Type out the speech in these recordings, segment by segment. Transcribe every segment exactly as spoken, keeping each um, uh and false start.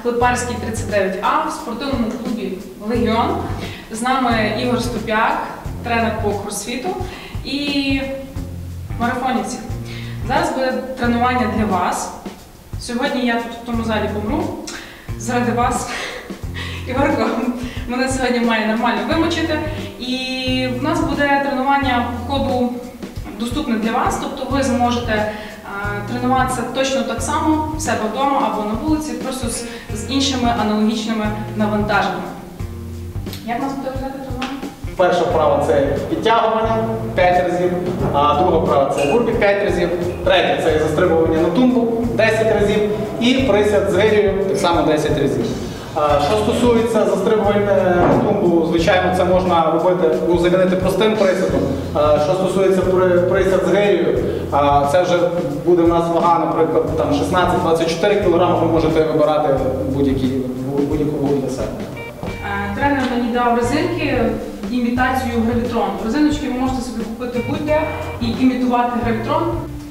Клепарський тридцять дев'ять А в спортивному клубі «Легіон». З нами Ігор Ступ'як, тренер по кросфіту і марафонівці. Зараз буде тренування для вас. Сьогодні я тут в тому залі помру заради вас. Ігорко мене сьогодні має нормально вимочити. І в нас буде тренування по ходу доступне для вас, тобто ви зможете тренуватися точно так само в себе вдома або на вулиці, просто з, з іншими аналогічними навантаженнями. Як нас буде виглядати тренування? Перша вправа – це підтягування п'ять разів, а друга вправа – це бурпік п'ять разів, третя – це застрибування на тумбу десять разів і присід з гирею так само десять разів. Що стосується застрибування на тумбу, звичайно, це можна робити, ну, замінити простим присідом. Що стосується присід з гирею, це вже буде в нас вага, наприклад, там шістнадцять двадцять чотири кілограми, ви можете вибирати будь-яку вагу для себе. Тренер мені дав резинки, імітацію гравітрону. Резиночки ви можете собі купити будь-де і імітувати гравітрон.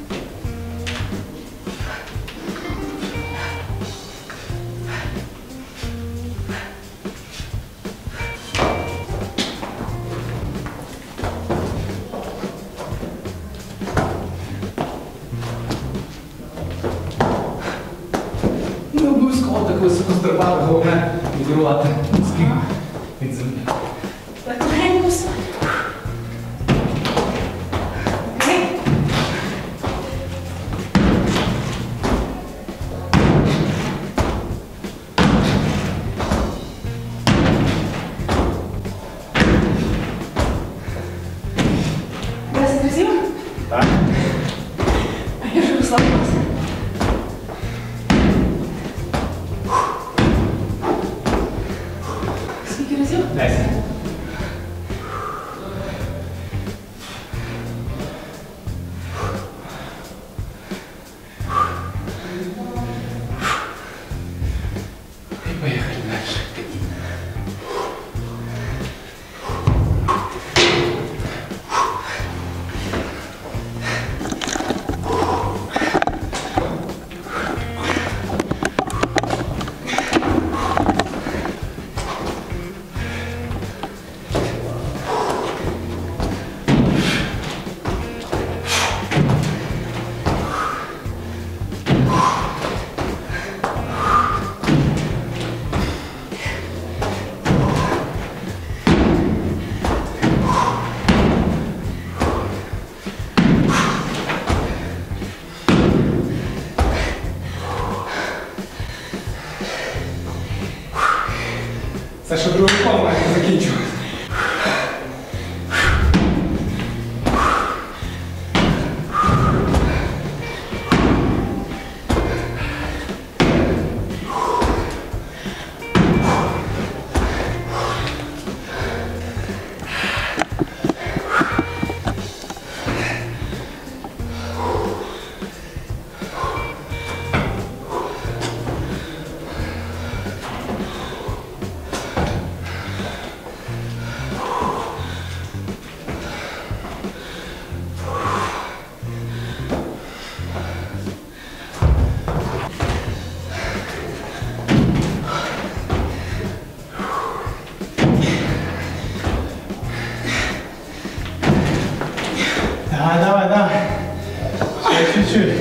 Не обов'язково так високо стрибати, головне відірвати носки від землі. Так, легенько все. Окей. десять разів? Так. А я вже розслабилася. Скільки разів? десять. І поїхали далі. Це ще другий пол має закінчувати. Давай, давай, давай. Ще чуть-чуть.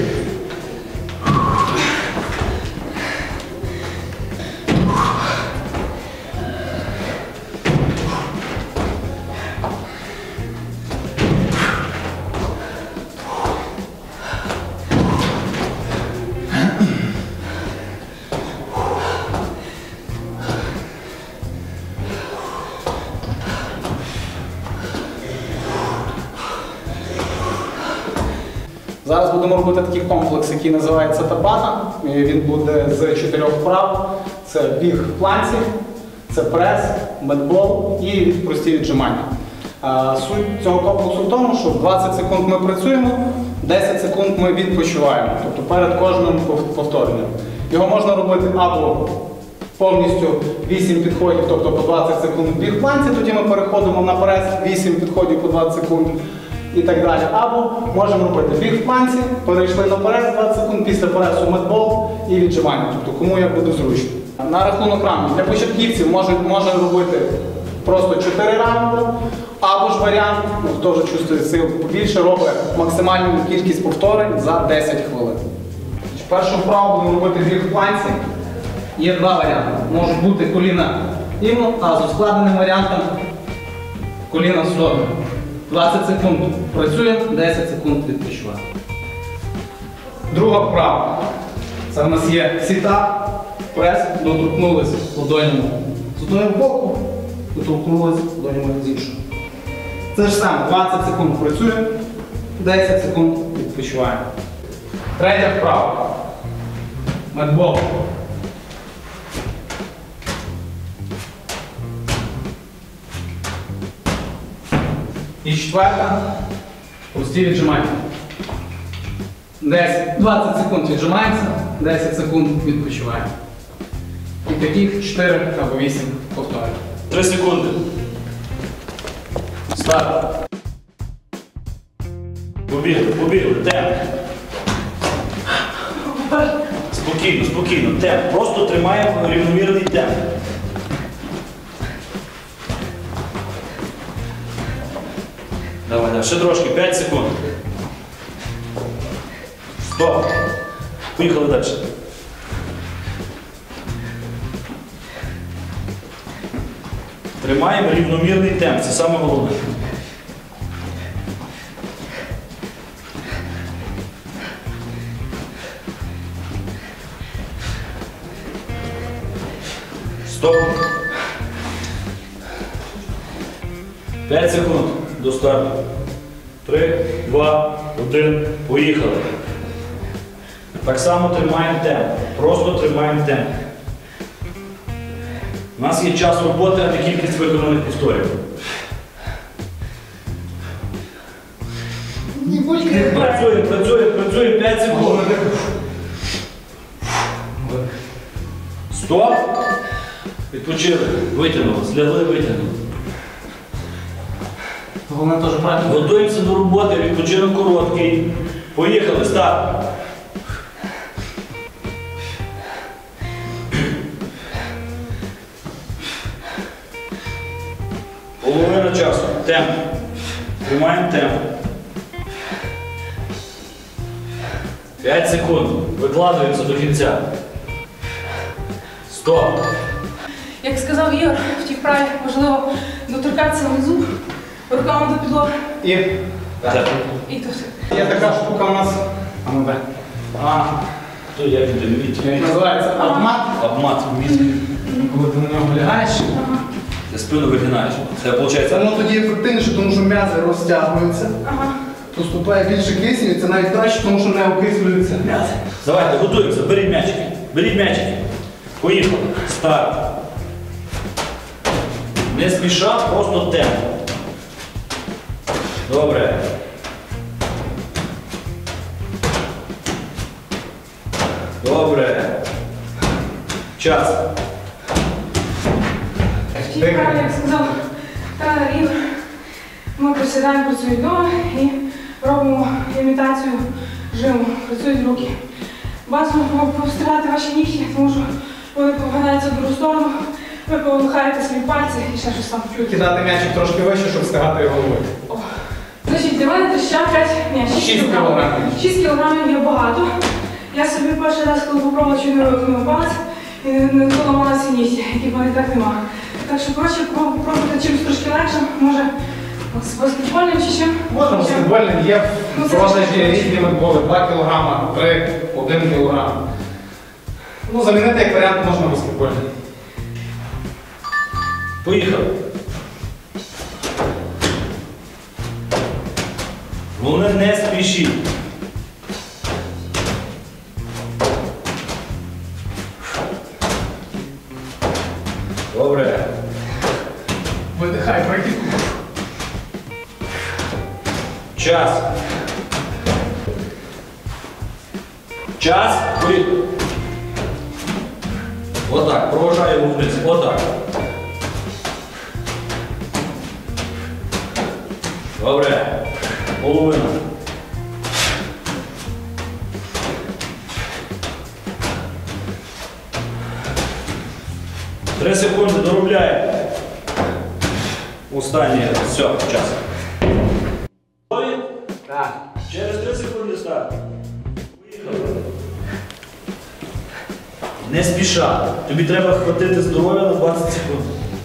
Зараз будемо робити такий комплекс, який називається табата. Він буде з чотирьох вправ. Це біг в планці, це прес, медбол і прості віджимання. Суть цього комплексу в тому, що двадцять секунд ми працюємо, десять секунд ми відпочиваємо, тобто перед кожним повторенням. Його можна робити або повністю вісім підходів, тобто по двадцять секунд біг в планці, тоді ми переходимо на прес, вісім підходів по двадцять секунд. І так далі. Або можемо робити біг в планці, перейшли на прес двадцять секунд, після пресу медбол і віджимання. Тобто кому як буде зручно. На рахунок раундів. Для початківців може, може робити просто чотири раунди, або ж варіант, ну, хто вже чувствує сил побільше, робить максимальну кількість повторень за десять хвилин. Першу вправу будемо робити біг в планці. Є два варіанти. Можуть бути коліна рівно, а з ускладненим варіантом коліна згодом. двадцять секунд працюємо, десять секунд відпочиваємо. Друга вправа. Це в нас є сітап, прес, доторкнулися ладонями з одного боку, доторкнулися ладонями з іншого. Це ж саме, двадцять секунд працюємо, десять секунд відпочиваємо. Третя вправа. Медбол. І четверта. Прості віджимання. двадцять секунд віджимаємося, десять секунд відпочиваємо. І таких чотири або вісім повторень. три секунди. Старт. Побігли, побігли. Темп. Спокійно, спокійно. Темп. Просто тримаємо рівномірний темп. Давай, давай, ще трошки, п'ять секунд. Стоп. Поїхали далі. Тримаємо рівномірний темп, це саме головне. Стоп. п'ять секунд до старту. три, два, один, поїхали. Так само тримаємо темп. Просто тримаємо темп. У нас є час роботи, а не кількість виконаних повторів. Працюємо, працюємо, працюємо, п'ять секунд. Стоп. Відпочили. Витягнули, злягли, витягнули. Головне теж правильно. Готуємося до роботи, відпочинок короткий. Поїхали, старт. Половина часу. Темп. Тримаємо темп. п'ять секунд. Викладуємося до кінця. Стоп. Як сказав Ігор, в тій вправі важливо доторкатися внизу, руками до підлоги. І Так. І тут. є така штука у нас. А ну дай. А, то як він міць. Називається обмат. Обмат міць. Коли ти на нього лягаєш. Ти спину вигинаєш. Це виходить. Воно тоді ефективніше, тому що м'язи розтягуються, Ага. поступає більше кисню, і це навіть краще, тому що не окислюються м'язи. Давайте, готуємося. Беріть м'ячики. Беріть м'ячики. Поїхали. Старт. Не спіша, просто темп. Добре. Добре. Час. В тій вправі, як сказав тренер Ігор, ми присідаємо, працюють ноги і робимо імітацію жиму. Працюють руки. Бажано повстирати ваші нігті, тому що вони погинаються в другу сторону, ви повихаєте свої пальці і ще щось там чуєте. Кидати м'ячик трошки вище, щоб встигати його головою. Значить, для мене треща п'ять, ні, шість шість кілограмів. кілограмів. шість кілограмів є багато. Я собі перший раз, коли попробувала, чуть не виконала палець і не, не поламала ці нігті, яких в мене так немає. Так що, коротше, пробувати чимось трошки легше, може з баскетбольним чи чим. Можна баскетбольним, є Ну, в це продажі ж- різні медболи, два кілограма, три, один кілограм. Ну, замінити як варіант можна баскетбольним. Поїхали. Головне, не спішіть. Добре. Видихай, практику. Час. Час. Поїхали. Отак. Проважаємо вниз. Отак. Добре. Половина. Три секунди доробляє. Останній раз. Все, час. Готові? Так. Через три секунди старт. Поїхали. Не спіша. Тобі треба хватити здоров'я на двадцять секунд.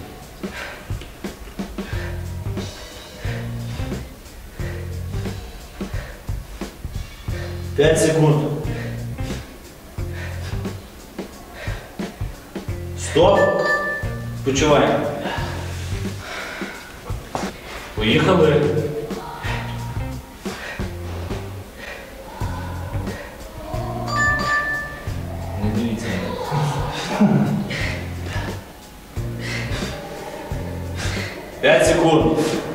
п'ять секунд. Стоп. Почуваємо. Поїхали. Не дивіться. п'ять секунд.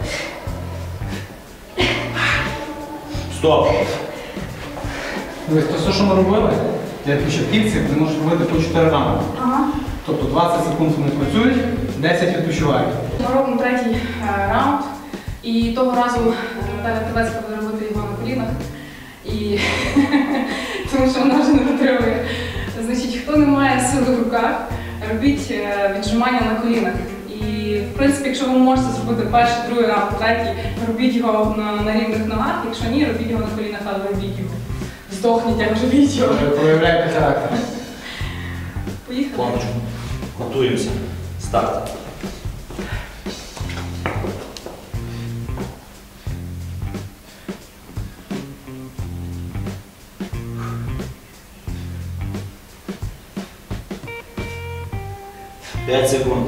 Стоп. Дивись, то все, що ми робили, для початківців, ти можеш робити по чотири раунди. Ага. Тобто двадцять секунд вони працюють, десять відпочивають. Ми робимо третій е, раунд. І того разу е, Наталя Тевецька буде робити його на колінах. І тому що вона вже не витримує. Значить, хто не має сили в руках, робіть е, віджимання на колінах. І в принципі, якщо ви можете зробити перший, другий раунд, третій, робіть його на, на рівних ногах. Якщо ні, робіть його на колінах, але робіть його. Здохніть, як робіть його. Проявляйте характер. Поїхали. Планочку. Готуємося. Старт. П'ять секунд.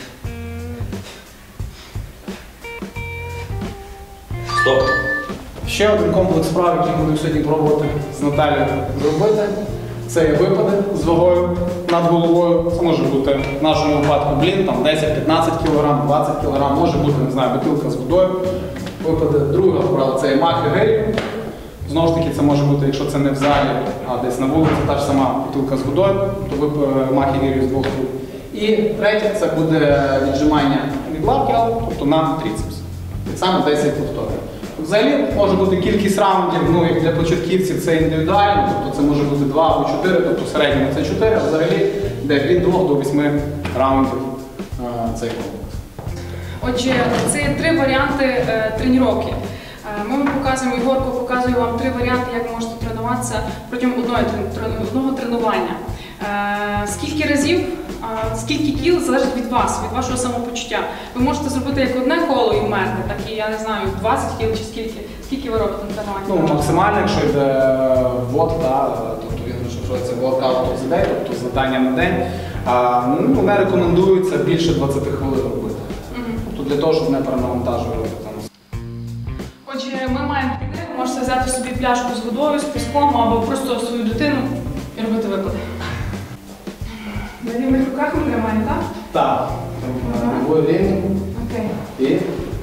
Стоп. Ще один комплекс вправ, який будемо сьогодні пробувати з Наталією зробити. Це є випади з вагою над головою. Це може бути в нашому випадку блін, там десять-п'ятнадцять кг, двадцять кг, може бути, не знаю, бутилка з водою. Випади. Друга вправа це є махи гирі. Знову ж таки, це може бути, якщо це не в залі, а десь на вулиці, та ж сама бутилка з водою, то вип... махи гирі з двох рук. І третє це буде віджимання від лавки, тобто на трицепс. Так само десять повторів. Взагалі може бути кількість раундів, ну як для початківців це індивідуально, тобто це може бути два або чотири, тобто в середньому це чотири, а взагалі де від двох до восьми раундів а, цей комплекс. Отже, це є три варіанти е, тренування. Е, ми вам показуємо, Ігорко показує вам три варіанти, як можете тренуватися протягом одної, трен- одного тренування. Е, скільки разів, е, скільки кіл залежить від вас, від вашого самопочуття. Ви можете зробити як одне коло і вмерти, так і, я не знаю, двадцять кіл чи скільки. Скільки ви робите тренування? Ну, максимально, якщо йде ввод, та, тобто він що це workout of the day, тобто завдання на день, а, ну, не рекомендується більше двадцять хвилин робити. Мгм. Тобто для того, щоб не перенавантажувати. Там. Отже, ми маємо піти, ви можете взяти собі пляшку з водою, з піском або просто свою дитину і робити випади. На рівних руках ми тримаємо, так? Так. Ага. Рівні. Окей. І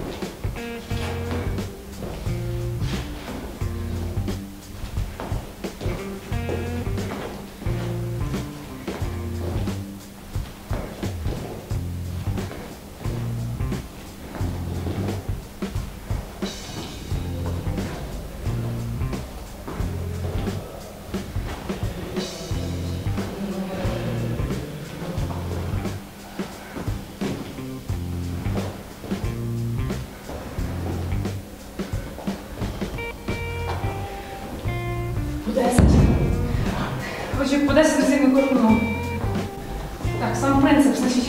По десять. Отже, по десять разів на кожну ногу. Так, сам принцип, значить.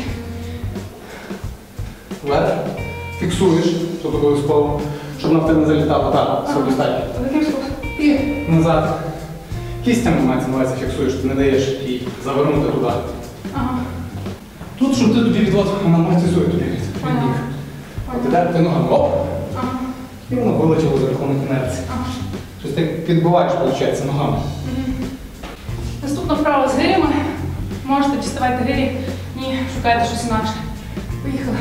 вверх. Фіксуєш, тут обов'язково, щоб вона в тебе не залітала. Так, все достатньо. Таким способом. І назад. Кістями мається на увазі фіксуєш, ти не даєш їй завернути туди. Ага. Тут, щоб ти тоді відвод, вона амортизує тобі від Ага. ніг. От Ага. іде ти ногами, оп, Ага. і воно вилетіло за рахунок інерції. Ага. Тобто ти підбиваєш, виходить, ногами. Мгм. Наступна вправа з гирями. Можете діставайте гирі і шукайте щось інакше. Поїхали.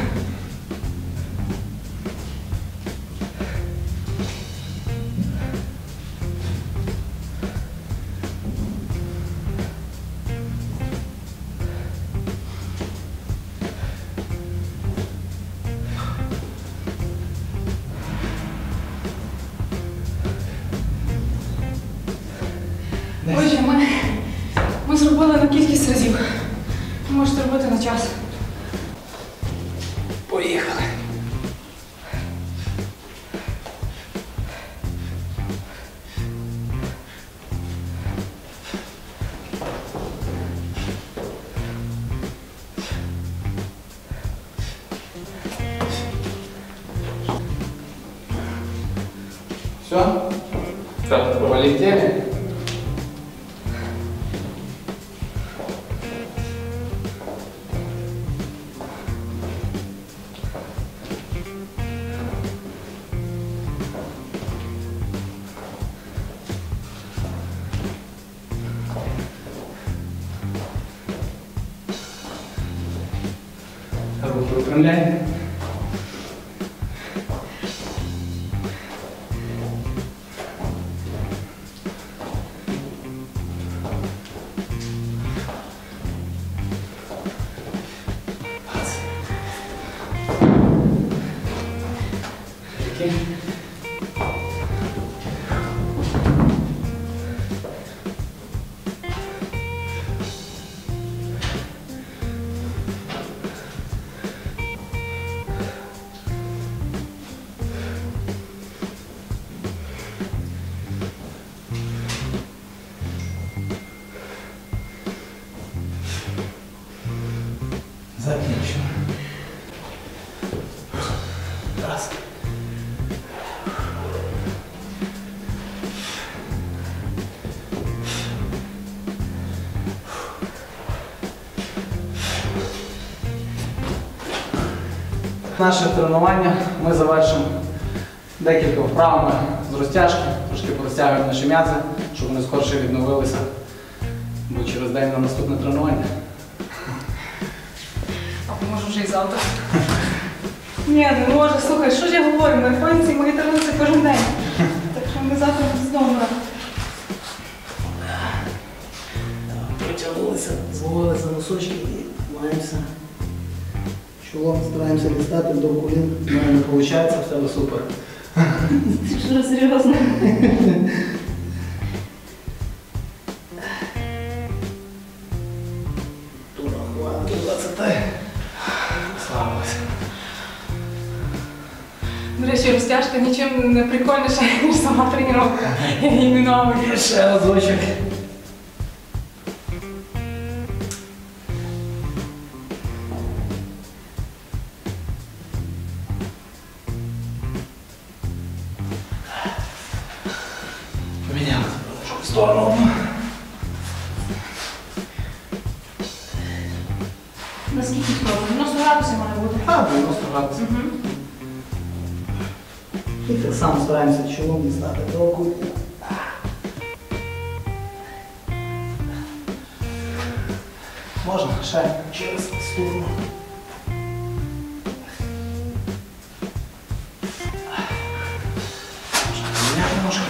Отже, ми, ми зробили на кількість разів. Ви можете робити на час. Поїхали. Все? Так, Полетели? Руки выпрямляем. Руки. Закінчено. Раз. Наше тренування ми завершимо декілька вправами з розтяжки, трошки порозтягуємо наші м'язи, щоб вони скорше відновилися, бо через день на наступне тренування. А може вже і завтра. Ні, не може, слухай, що ж я говорю, марафонці мої тренуються кожен день. Так що ми завтра знову. Притягнулися, зловили за носочки і маємося. Чолом стараємося дістати до колін. У мене не виходить, в тебе супер. Ти що, серйозно? Тура, хватки, двадцять. Славилася. До речі, розтяжка нічим не прикольніша, ніж сама тренування. Я її ненавиджу. Ще разочок. Поміняли в сторону. Наскільки скоро? дев'яносто градусів має бути. А, дев'яносто градусів. Угу. І так само стараємося чолом дістати до колін. Можна ще через сторону. Можна поміняти немножко.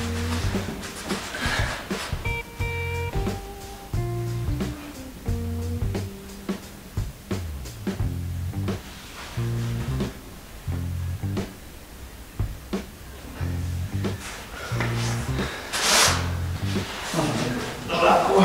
Жарко.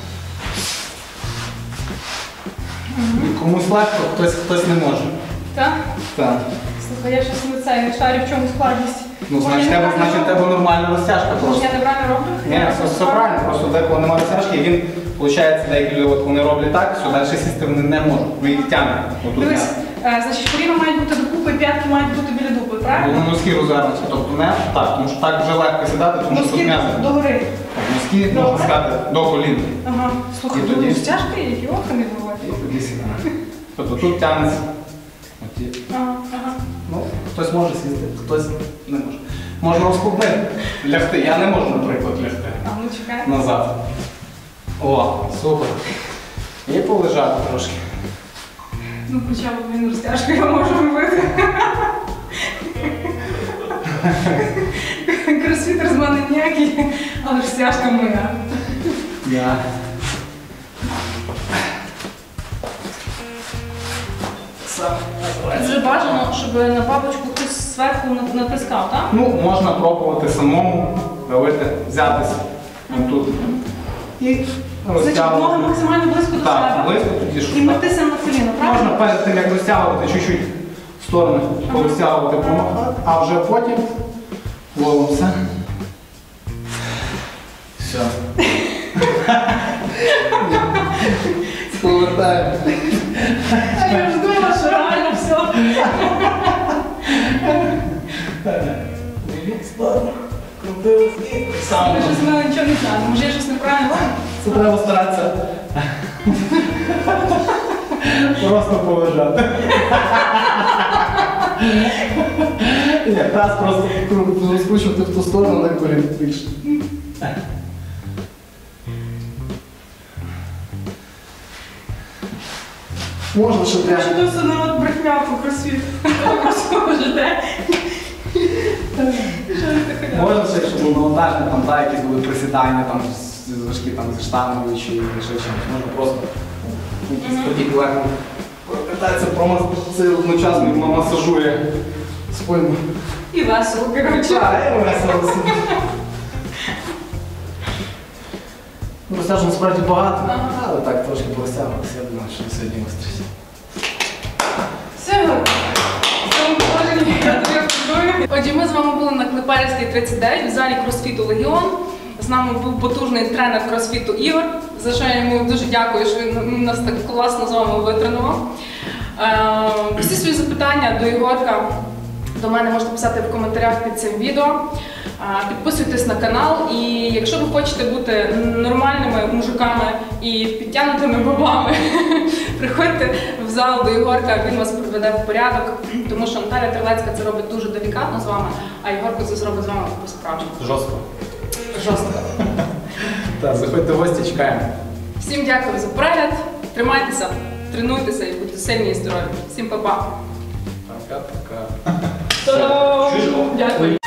Комусь легко, хтось, хтось не може. Так? Так. Слухай, я щось не це, не шарю, в чому складність. Ну, Може, значить, я тебе, неправильно значить, роблю? тебе нормальна розтяжка Може, просто. я неправильно роблю? Ні, все, все правильно, просто деколи немає розтяжки, і він, виходить, деякі люди, от вони роблять так, все, далі сісти вони не можуть, ви їх тягнете. Отут Дивись, не. е, значить, коліна мають бути докупи, п'ятки мають бути біля дупи, правильно? Воно носки розвернуться, тобто не так, тому що так вже легко сідати, тому що тут Носки м'язи. догори. Носки можна Добре. сказати до колін. Ага. Слухай, І ну, тоді- розтяжка є, йоха не І буває. тоді сідаємо. Тобто тут тягнеться. От є. Ага, ага. Ну, хтось може сісти, хтось не може. Можна ускладнити, лягти. Я не можу, наприклад, лягти. А ну чекай. Назад. О, супер. І полежати трошки. Ну, хоча б він розтяжку я можу робити. Кросфітер з мене ніякий, але розтяжка моя. Я. Сам називається. Дуже бажано, щоб на бабочку хтось зверху на- натискав, так? Ну, можна пробувати самому давити, взятися отут. І Значить, ноги розтягувати. максимально близько до Так, себе. близько тоді І що. митися на коліно, Можна правильно? перед тим, як розтягувати, чуть-чуть в сторони порозтягувати, помахати, а вже потім ловимося. Все. Повертаємо. Я ж думала, що реально все. В сторону. Крутились і сам. Ми щось ми нічого не знаємо. Може я щось неправильно роблю? Це треба старатися просто поважати. Ні, таз просто розкручувати в ту сторону, на колін більше. Можна ще Що прямо. то все народ брехня по кросфіту. Просто жде. Що ви таке? Можна ще, якщо був навантажений, там, та, якісь були присідання, там, з- важкі там, зі штангою чи ще чимось. Можна просто якийсь потік легко прокататися, промас- це одночасно і масажує спину. І весело, коротше. Так, і весело собі. Ну, розтяжок справді багато. Ага. Але так трошки порозтягувалися, я думаю, що сьогодні вистачить. Все, в цьому положенні я тобі аплодую. Отже, ми з вами були на Клепарівській тридцять дев'ять в залі кросфіту Легіон. З нами був потужний тренер кросфіту Ігор, за що я йому дуже дякую, що він нас так класно з вами витренував. Е, Всі свої запитання до Ігорка до мене можете писати в коментарях під цим відео. Е, Підписуйтесь на канал, і якщо ви хочете бути нормальними мужиками і підтягнутими бабами, приходьте в зал до Ігорка, він вас приведе в порядок, тому що Наталя Терлецька це робить дуже делікатно з вами, а Ігорко це зробить з вами по-справжньому. Жорстко. Жорстко. Так, заходьте в гості, чекаємо. Всім дякую за перегляд, тримайтеся, тренуйтеся і будьте сильні і здорові. Всім па-па. Пока-пока. Та-дам! Дякую.